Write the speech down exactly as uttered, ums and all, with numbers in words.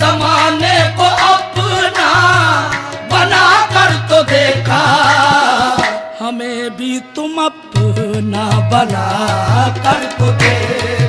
जमाने को अपना बना कर तो देखा, हमें भी तुम अपना बना कर तो देखा।